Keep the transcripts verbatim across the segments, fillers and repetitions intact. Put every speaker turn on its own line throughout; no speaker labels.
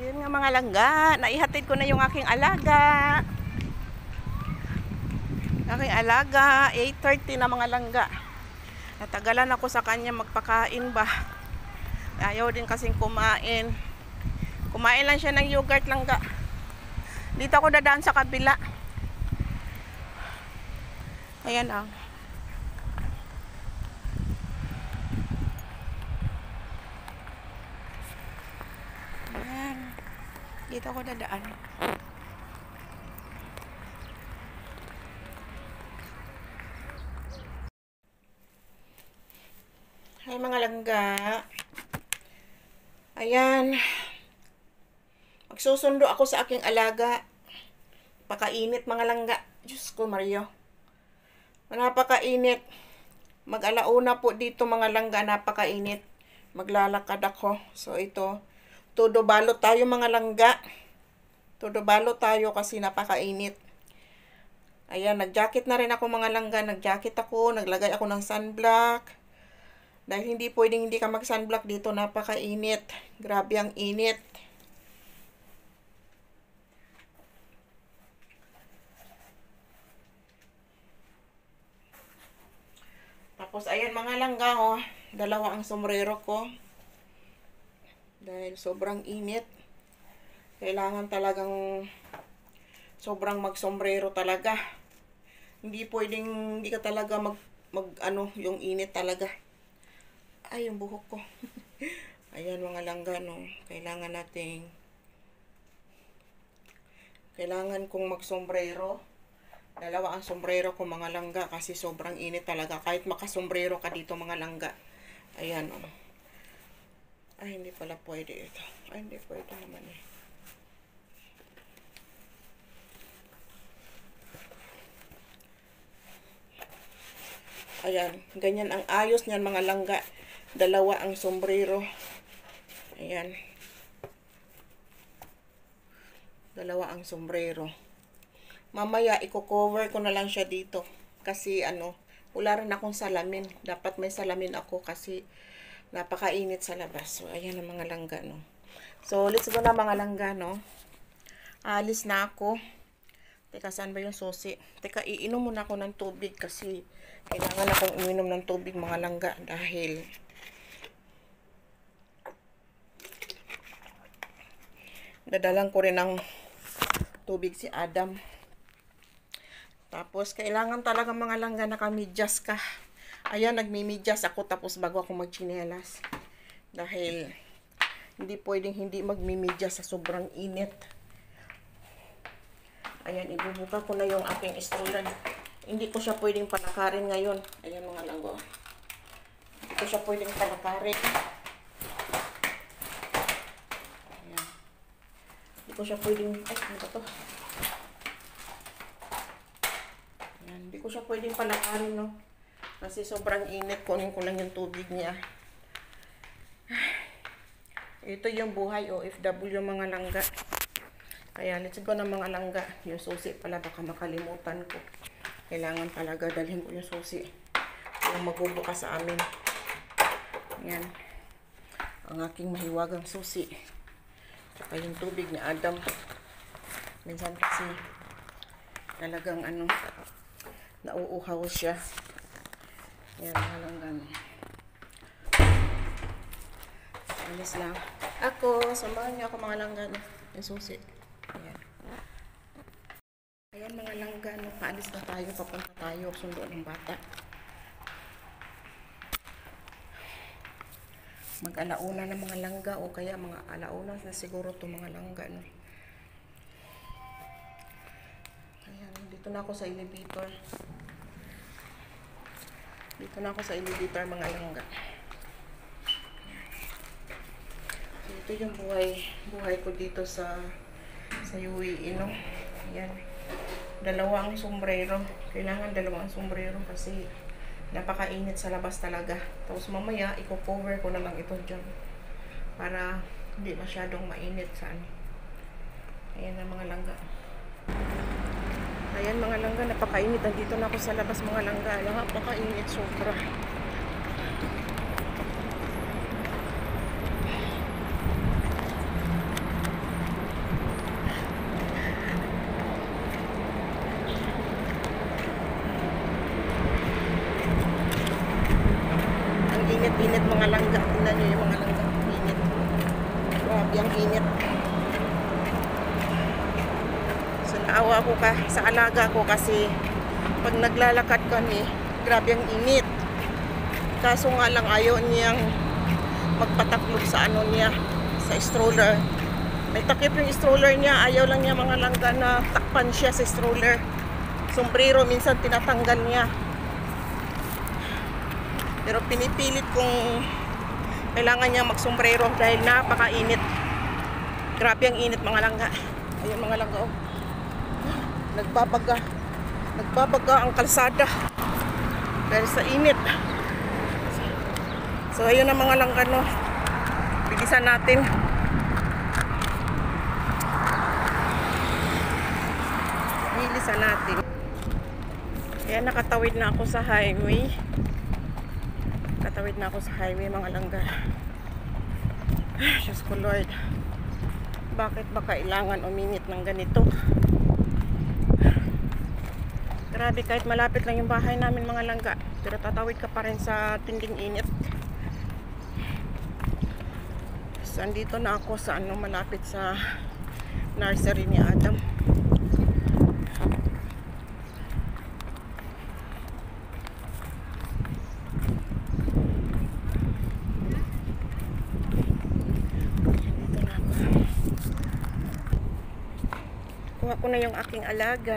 Yun nga mga langga, naihatid ko na yung aking alaga. Aking alaga, eight thirty na mga langga. Natagalan ako sa kanya magpakain ba. Ayaw din kasing kumain. Kumain lang siya ng yogurt langga. Dito ako dadaan sa kabila. Ayan ah. Ayan. Dito ako dadaan. Hay mga langga. Ayan. Magsusundo ako sa aking alaga. Pakainit mga langga. Diyos ko Mario. Napakainit. Mag-alauna po dito mga langga. Napakainit. Maglalakad ako. So ito. Todo balot tayo mga langga. Todo balot tayo kasi napakainit. Ayan. Nag-jacket na rin ako mga langga. Nag-jacket ako. Naglagay ako ng sunblock. Dahil hindi pwedeng hindi ka mag-sunblock dito. Napakainit. Grabe ang init. Tapos, ayan mga langga, oh. Dalawa ang sombrero ko. Dahil sobrang init. Kailangan talagang sobrang mag-sombrero talaga. Hindi pwedeng, hindi ka talaga mag, mag ano, yung init talaga. Ay, yung buhok ko. Ayan mga langga, no. Kailangan nating, kailangan kong mag-sombrero. Dalawa ang sombrero ko mga langga kasi sobrang init talaga. Kahit makasombrero ka dito mga langga. Ayan o. Oh. Ay hindi pala pwede ito. Ay hindi pwede naman eh. Ayan. Ganyan ang ayos niyan mga langga. Dalawa ang sombrero. Ayan. Dalawa ang sombrero. Mamaya, i-cover ko na lang siya dito. Kasi, ano, wala rin akong salamin. Dapat may salamin ako kasi napakainit sa labas. So, ayan ang mga langga, no. So, let's go na mga langga, no. Alis na ako. Teka, saan ba yung susi? Teka, iinom muna ako ng tubig kasi kailangan akong uminom ng tubig mga langga dahil dadalang ko rin ng tubig si Adam. Tapos, kailangan talaga mga langga nakamidyas ka. Ayan, nagmimidyas ako tapos bago ako magchinelas. Dahil, hindi pwedeng hindi magmimidyas sa sobrang init. Ayan, ibubuka ko na yung aking stroller. Hindi ko siya pwedeng palakarin ngayon. Ayan mga langgo. Hindi ko siya pwedeng palakarin. Ayan. Hindi ko siya pwedeng, ay, ano ba to? Hindi ko siya pwedeng palakarin, no? Kasi sobrang init. Kunin ko lang yung tubig niya. Ito yung buhay O F W mga langga. Kaya let's go na mga langga. Yung susi pala baka makalimutan ko. Kailangan talaga dalhin ko yung susi. Yung magbubukas sa amin. Yan. Ang aking mahiwagang susi. Saka yung tubig ni Adam. Minsan kasi talagang ano nauuhaw siya. Yan, halanggan. Alis lang. Ako, samahan niyo ako mga langgan. Yung susi. Ayan. Ayan mga langgan. Paalis na tayo. Papunta tayo. Sundo ng bata. Mag-alauna ng mga langga o kaya mga alauna na siguro to mga langga. No? Ayan. Dito na ako sa elevator. Dito na ako sa elevator mga langga. So, ito yung buhay, buhay ko dito sa sa U A E, no? Ayan. Dalawang sombrero. Kailangan dalawang sombrero kasi napakainit sa labas talaga. Tapos mamaya, i-cover ko na lang ito dyan. Para hindi masyadong mainit sa ano. Ayan ang mga langga. Ayan mga langga, napakainit. Nandito na ako sa labas mga langga. Napakainit sobra. Init-init mga langga. Tingnan nyo yung mga langga. Init. Grabe ang init. So naawa ko ka sa alaga ko kasi pag naglalakad kami, grabe ang init. Kaso nga lang ayaw niyang magpataklob sa ano niya, sa stroller. May takip yung stroller niya, ayaw lang niya mga langga na takpan siya sa stroller. Sombrero minsan tinatanggal niya. Pero pinipilit kong kailangan niya magsombrero dahil napakainit. Grabe ang init mga langga. Ayun mga langga, oh. Nagbabaga. Nagbabaga ang kalsada. Dahil sa init. So ayun ang mga langga, no. Bilisan natin. Bilisan natin. Kaya nakatawid na ako sa highway. Katawid na ako sa highway mga langga. Diyos ko Lord. Bakit ba kailangan uminit ng ganito? Grabe, kahit malapit lang yung bahay namin mga langga, pero tatawid ka pa rin sa tinding init. So andito na ako sa ano, malapit sa nursery ni Adam. Kuha ko na yung aking alaga.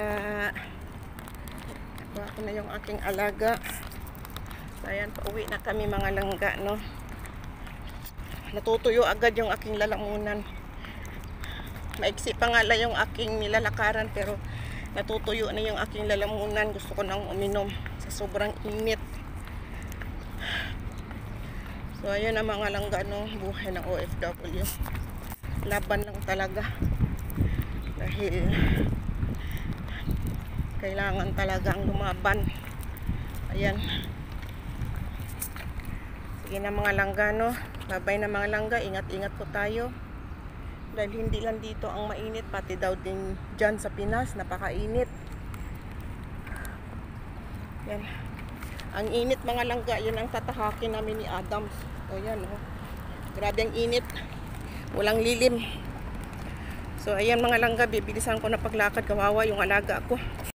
Kuha ko na yung aking alaga. So, ayan, pauwi na kami mga langga, no. Natutuyo agad yung aking lalamunan. Maiksi pa nga lang yung aking nilalakaran, pero natutuyo na yung aking lalamunan. Gusto ko nang uminom sa sobrang init. So, ayan ang mga langga, no. Buhay ng O F W. Laban lang talaga. Dahil kailangan talagang lumaban. Ayan. Sige na mga langga, no. Babay na mga langga. Ingat-ingat po tayo. Dahil hindi lang dito ang mainit, pati daw din dyan sa Pinas, napakainit. Yan. Ang init mga langga, yun ang tatahakin namin ni Adams. O yan, oh. Grabe ang init. Walang lilim. So ayan mga langga, bibilisan ko na paglakad, kawawa yung alaga ko.